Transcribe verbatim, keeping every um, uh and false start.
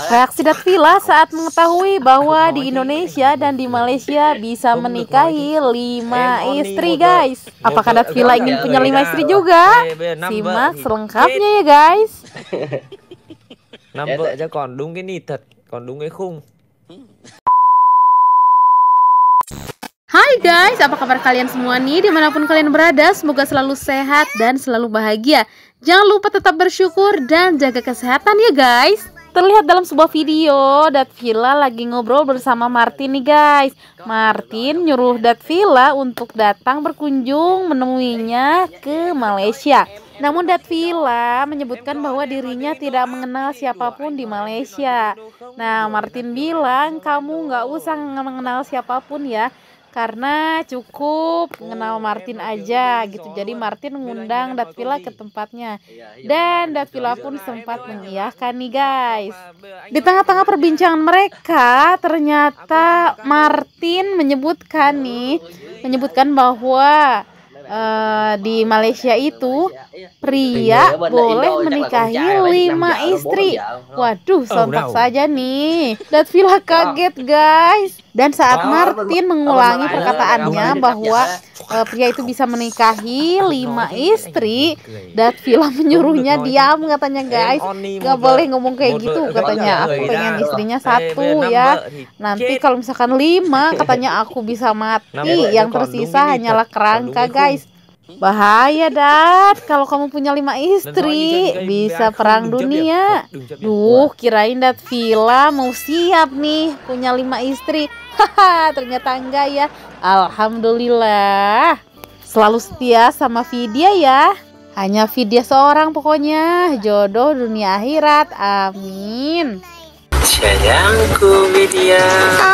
Reaksi Datvilla saat mengetahui bahwa di Indonesia dan di Malaysia bisa menikahi lima istri, guys. Apakah Datvilla ingin punya lima istri juga? Simak selengkapnya ya, guys. Năm vợ cho còn đúng cái nịt thật, còn đúng cái khung. Hai guys, apa kabar kalian semua nih dimanapun kalian berada? Semoga selalu sehat dan selalu bahagia. Jangan lupa tetap bersyukur dan jaga kesehatan ya guys. Terlihat dalam sebuah video, Datvilla lagi ngobrol bersama Martin nih guys. Martin nyuruh Datvilla untuk datang berkunjung menemuinya ke Malaysia. Namun Datvilla menyebutkan bahwa dirinya tidak mengenal siapapun di Malaysia. Nah, Martin bilang kamu nggak usah mengenal siapapun ya, karena cukup mengenal Martin aja gitu. Jadi Martin mengundang Datvilla ke tempatnya, dan Datvilla pun sempat mengiyakan nih guys. Di tengah-tengah perbincangan mereka, ternyata Martin menyebutkan nih, menyebutkan bahwa Uh, di Malaysia itu pria boleh menikahi lima istri. Waduh, sontak saja nih. Datvilla kaget guys. Dan saat Martin mengulangi perkataannya bahwa uh, pria itu bisa menikahi lima istri, Datvilla menyuruhnya diam katanya guys. Gak boleh ngomong kayak gitu katanya. Aku pengen istrinya satu ya. Nanti kalau misalkan lima katanya aku bisa mati. Yang tersisa hanyalah kerangka guys. Bahaya Dat, kalau kamu punya lima istri bisa perang dunia. Duh, kirain Datvilla mau siap nih punya lima istri. Haha, ternyata enggak ya. Alhamdulillah. Selalu setia sama Vidya ya. Hanya Vidya seorang pokoknya. Jodoh dunia akhirat. Amin. Sayangku Vidya.